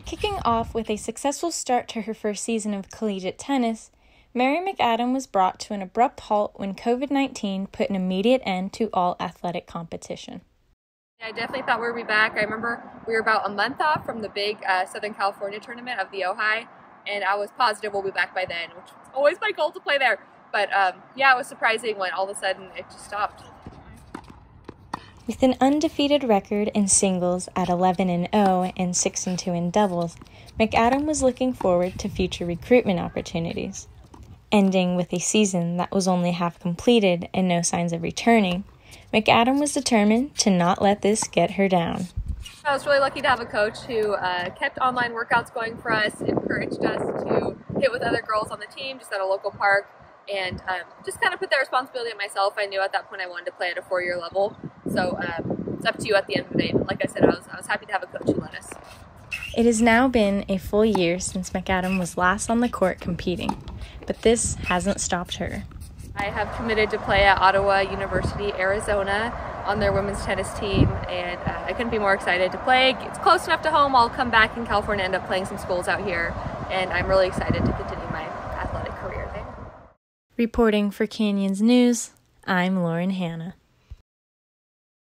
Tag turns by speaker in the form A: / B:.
A: Kicking off with a successful start to her first season of collegiate tennis, Mary McAdam was brought to an abrupt halt when COVID-19 put an immediate end to all athletic competition.
B: I definitely thought we'd be back. I remember we were about a month off from the big Southern California tournament of the Ojai, and I was positive we'll be back by then, which was always my goal to play there. But yeah, it was surprising when all of a sudden it just stopped.
A: With an undefeated record in singles at 11-0 and 6-2 in doubles, McAdam was looking forward to future recruitment opportunities. Ending with a season that was only half completed and no signs of returning, McAdam was determined to not let this get her down.
B: I was really lucky to have a coach who kept online workouts going for us, encouraged us to hit with other girls on the team just at a local park, and just kind of put that responsibility on myself. I knew at that point I wanted to play at a 4-year level, so it's up to you at the end of the day. But like I said, I was happy to have a coach who let us.
A: It has now been a full year since McAdam was last on the court competing, but this hasn't stopped her.
B: I have committed to play at Ottawa University, Arizona on their women's tennis team, and I couldn't be more excited to play. It's close enough to home. I'll come back in California, end up playing some schools out here, and I'm really excited to continue my athletic career there.
A: Reporting for Canyons News, I'm Lauren Hanna.